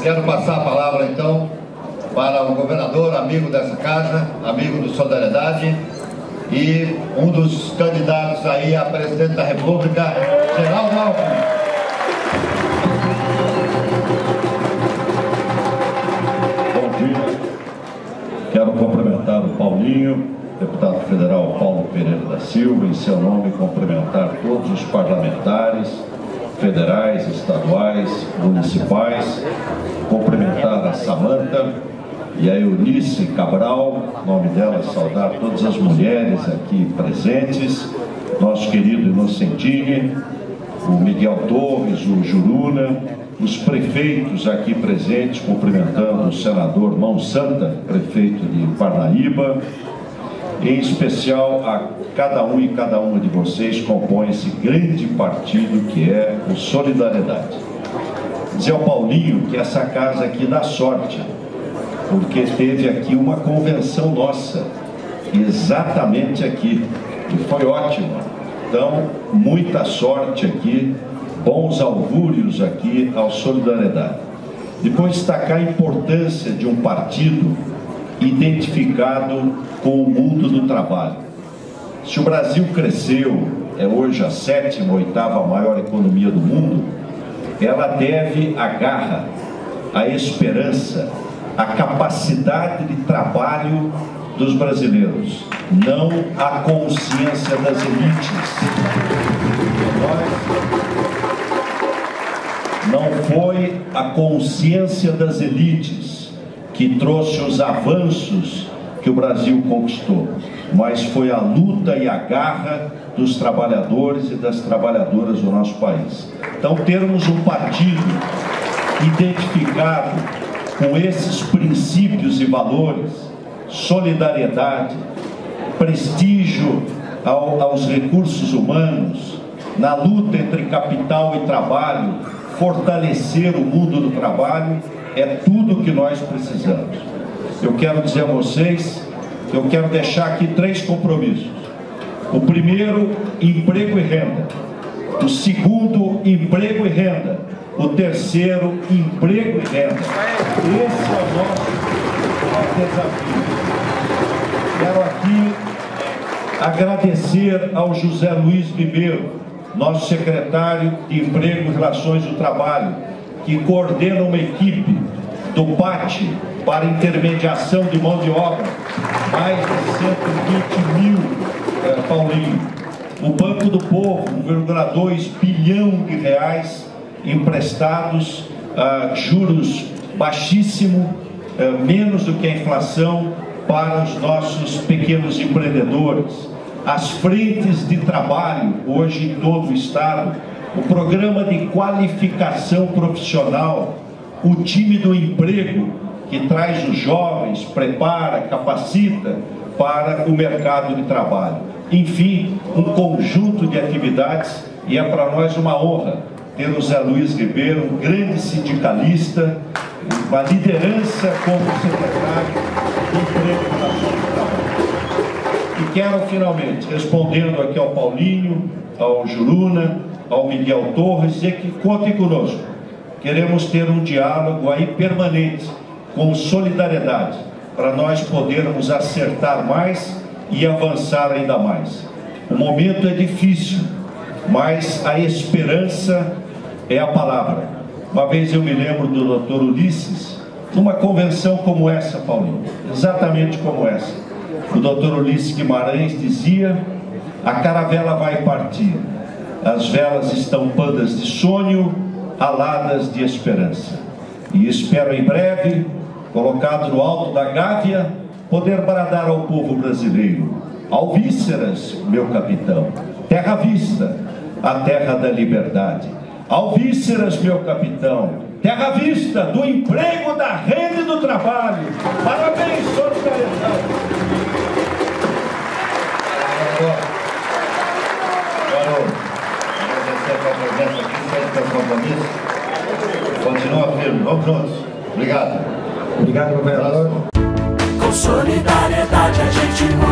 Quero passar a palavra, então, para o governador, amigo dessa casa, amigo do Solidariedade, e um dos candidatos aí a presidente da República, Geraldo Alckmin. Bom dia. Quero cumprimentar o Paulinho, deputado federal Paulo Pereira da Silva, em seu nome cumprimentar todos os parlamentares, federais, estaduais, municipais, cumprimentar a Samanta e a Eunice Cabral, em nome dela saudar todas as mulheres aqui presentes, nosso querido Inocentini, o Miguel Torres, o Juruna, os prefeitos aqui presentes, cumprimentando o senador Mão Santa, prefeito de Parnaíba, em especial a cada um e cada uma de vocês compõe esse grande partido que é o Solidariedade. Dizer ao Paulinho que essa casa aqui dá sorte, porque teve aqui uma convenção nossa, exatamente aqui, e foi ótimo. Então, muita sorte aqui, bons augúrios aqui ao Solidariedade. Depois destacar a importância de um partido identificado com o mundo do trabalho. Se o Brasil cresceu, é hoje a 7ª, 8ª maior economia do mundo, ela deve a garra, a esperança, a capacidade de trabalho dos brasileiros, não a consciência das elites. Não foi a consciência das elites que trouxe os avanços que o Brasil conquistou, mas foi a luta e a garra dos trabalhadores e das trabalhadoras do nosso país. Então, termos um partido identificado com esses princípios e valores, solidariedade, prestígio aos recursos humanos, na luta entre capital e trabalho, fortalecer o mundo do trabalho, é tudo o que nós precisamos. Eu quero dizer a vocês que eu quero deixar aqui 3 compromissos. O primeiro, emprego e renda. O segundo, emprego e renda. O terceiro, emprego e renda. Esse é o nosso desafio. Quero aqui agradecer ao José Luiz Ribeiro, nosso secretário de Emprego e Relações do Trabalho, que coordena uma equipe do PAT para intermediação de mão de obra, mais de 120 mil, Paulinho. O Banco do Povo, 1,2 bilhão de reais emprestados, juros baixíssimos, menos do que a inflação, para os nossos pequenos empreendedores. As frentes de trabalho, hoje em todo o estado, o programa de qualificação profissional, o time do emprego, que traz os jovens, prepara, capacita para o mercado de trabalho. Enfim, um conjunto de atividades, e é para nós uma honra ter o Zé Luiz Ribeiro, um grande sindicalista, uma liderança como secretário de Emprego e Relações do Trabalho. E quero, finalmente, respondendo aqui ao Paulinho, ao Juruna, ao Miguel Torres, dizer que contem conosco. Queremos ter um diálogo aí permanente, com solidariedade, para nós podermos acertar mais e avançar ainda mais. O momento é difícil, mas a esperança é a palavra. Uma vez eu me lembro do Dr. Ulisses, numa convenção como essa, Paulinho, exatamente como essa. O Dr. Ulisses Guimarães dizia: a caravela vai partir, as velas estampandas de sonho, aladas de esperança. E espero em breve, colocado no alto da Gávea, poder bradar ao povo brasileiro: Alvíceras, meu capitão, terra vista, a terra da liberdade. Alvíceras, meu capitão, terra vista do emprego, da renda e do trabalho. Parabéns, Solidariedade. Continua firme, vamos juntos. Obrigado. Obrigado, governador. Com solidariedade a gente